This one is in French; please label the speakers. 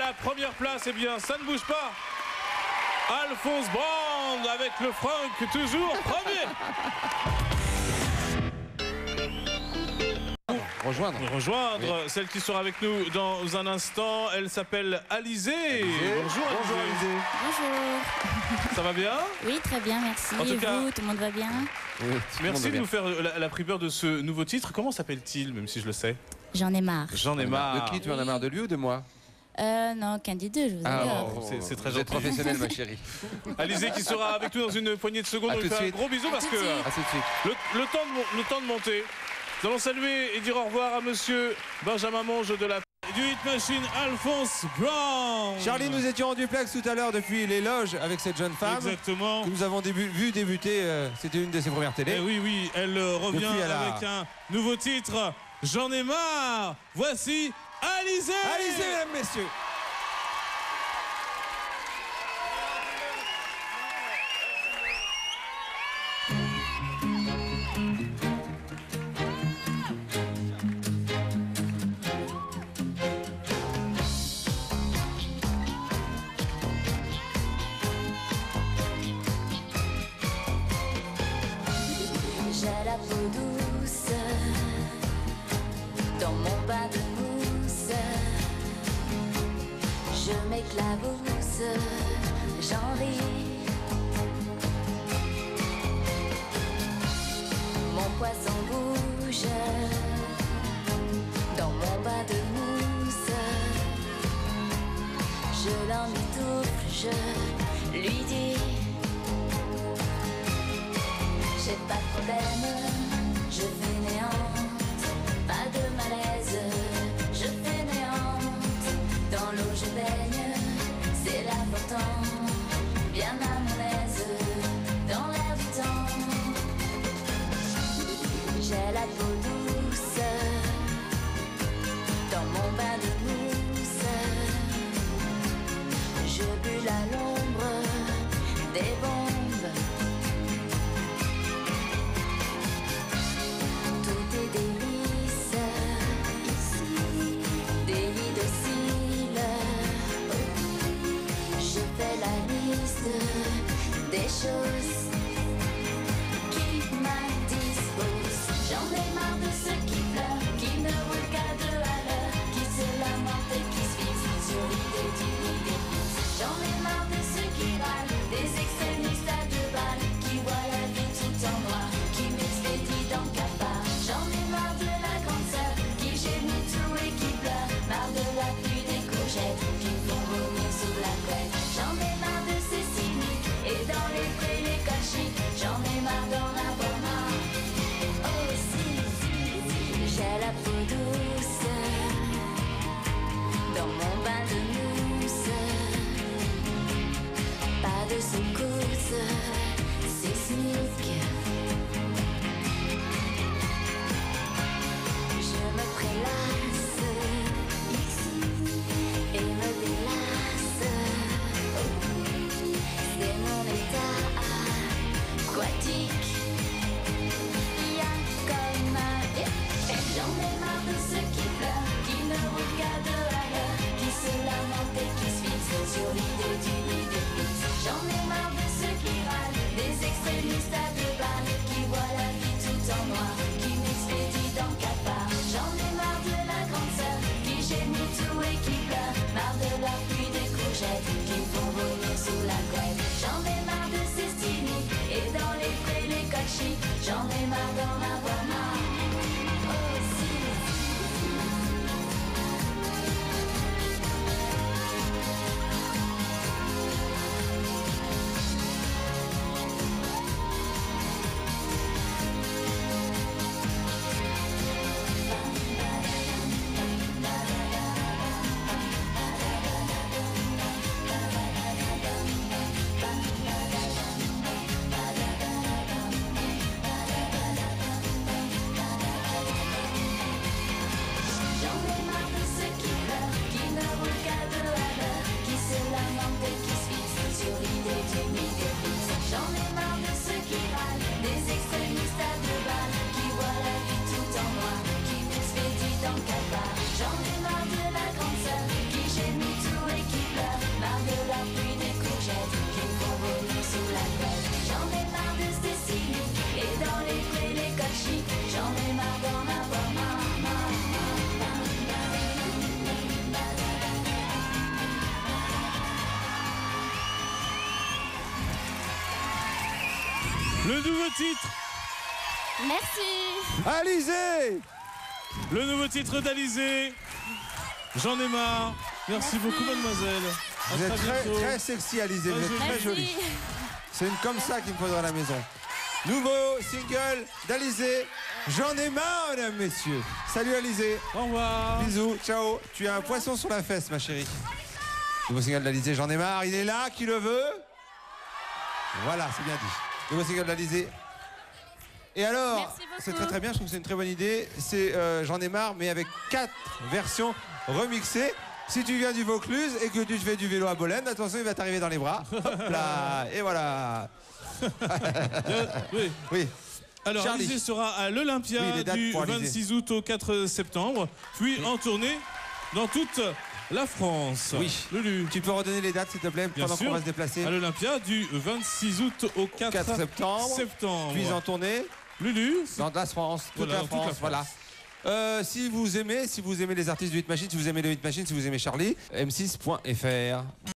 Speaker 1: la première place, eh bien, ça ne bouge pas. Alphonse Brand avec le Franck, toujours premier. Rejoindre celle qui sera avec nous dans un instant. Elle s'appelle Alizé. Bonjour Alizé.
Speaker 2: Bonjour.
Speaker 1: Ça va bien?
Speaker 2: Oui, très bien, merci.
Speaker 1: En tout cas,
Speaker 2: vous, tout le monde va bien?
Speaker 1: Oui, merci de nous faire la primeur de ce nouveau titre. Comment s'appelle-t-il, même si je le sais?
Speaker 2: J'en ai marre.
Speaker 1: J'en ai marre.
Speaker 3: De qui? Tu en as marre de lui ou de moi?
Speaker 2: Non, qu'un des deux, je vous adore.
Speaker 1: C'est très
Speaker 3: Vous êtes professionnel, ma chérie.
Speaker 1: Alizé qui sera avec nous dans une poignée de secondes. On lui fait un gros bisou parce que le temps de monter. Nous allons saluer et dire au revoir à monsieur Benjamin Monge de la du Hit Machine, Alphonse Brown.
Speaker 3: Charlie, nous étions en duplex tout à l'heure depuis les loges avec cette jeune femme.
Speaker 1: Exactement.
Speaker 3: Que nous avons vu débuter, c'était une de ses premières télés.
Speaker 1: Et oui, elle revient avec un nouveau titre. J'en ai marre. Voici Alizé.
Speaker 3: Alizé, mesdames, messieurs.
Speaker 4: J'ai la peau douce dans mon bain de mousse. Je m'éclabousse, j'en ris. Mon poisson bouge dans mon bain de mousse. Je l'emmitoufle, je lui dis: j'ai pas de problème, je fainéante, pas de malaise, je fainéante. Dans l'eau je baigne, c'est l'important, bien à mon aise, dans l'air du temps. J'ai la peau douce, dans mon bain de mousse. Je bulle à l'ombre des bombes. Des choses qui m'indisposent. J'en ai marre de ceux qui pleurent, qui ne roulent qu'à deux à l'heure, qui se lamentent et qui se fixent sur l'idée d'une idée fixe. J'en ai marre de ceux qui râlent, des extrémistes à deux balles, qui voient la vie tout en noir, qui m'expédient dans le cafard. J'en ai marre de la grande sœur, qui gémit tout et qui pleure, marre de la pluie des courgettes, qui me font vomir sous la couette. J'en ai marre de ces cyniques, et dans les prés, les cachis, j'en ai marre d'en avoir marre. Oh si, j'ai la peau douce, dans mon bain de mousse. Pas de secousse sismique. Je me prélasse ici et me délasse. C'est mon état aquatique. Il y a comme un... J'en ai marre de ceux qui pleurent, qui ne roulent qu'à deux à l'heure, qui se lamentent et qui se fixent sur l'idée d'une idée fixe. J'en ai marre de ceux qui râlent, des extrémistes à deux balles, qui voient la vie tout en noir, qui m'expédient dans le cafard. J'en ai marre de la grande sœur, qui gémit tout et qui pleure, marre de la pluie des courgettes, qui me font vomir sous la couette. J'en ai marre de ces cyniques, et dans les prés, les cachis, j'en ai marre d'en avoir marre. Oh si. J'en ai marre de la grande sœur qui gémit tout et
Speaker 1: Le nouveau titre.
Speaker 2: Merci.
Speaker 3: Alizé.
Speaker 1: Le nouveau titre d'Alizé. J'en ai marre. Merci beaucoup, mademoiselle. À
Speaker 3: Vous êtes
Speaker 1: bientôt.
Speaker 3: très sexy, Alizé. Vous êtes très
Speaker 2: Merci.
Speaker 3: jolie. C'est une comme ça qu'il me faudra à la maison. Nouveau single d'Alizé. J'en ai marre, mesdames, messieurs. Salut, Alizé.
Speaker 1: Au revoir.
Speaker 3: Bisous. Ciao. Tu as un poisson sur la fesse, ma chérie. Nouveau single d'Alizé. J'en ai marre. Il est là. Qui le veut? Voilà, c'est bien dit. Nouveau single d'Alizé. Et alors,
Speaker 2: Merci beaucoup.
Speaker 3: c'est très très bien, je trouve que c'est une très bonne idée. C'est J'en ai marre, mais avec 4 versions remixées. Si tu viens du Vaucluse et que tu fais du vélo à Bolène, attention, il va t'arriver dans les bras. Hop là, et voilà.
Speaker 1: Oui.
Speaker 3: Oui.
Speaker 1: Alors,
Speaker 3: Charlie.
Speaker 1: Alizé sera à l'Olympia
Speaker 3: Oui, les dates
Speaker 1: du
Speaker 3: pour Alizé.
Speaker 1: 26 août au 4 septembre, puis en tournée dans toute la France.
Speaker 3: Oui.
Speaker 1: Lulu.
Speaker 3: Tu peux redonner les dates, s'il te plaît,
Speaker 1: Bien
Speaker 3: pendant
Speaker 1: sûr.
Speaker 3: qu'on va se déplacer.
Speaker 1: À l'Olympia du 26 août au 4 septembre.
Speaker 3: Puis en tournée
Speaker 1: Lulu.
Speaker 3: dans la France, toute
Speaker 1: Voilà,
Speaker 3: la
Speaker 1: dans toute la
Speaker 3: France, voilà. Si vous aimez les artistes de Hit Machine, si vous aimez le Hit Machine, si vous aimez Charlie, m6.fr.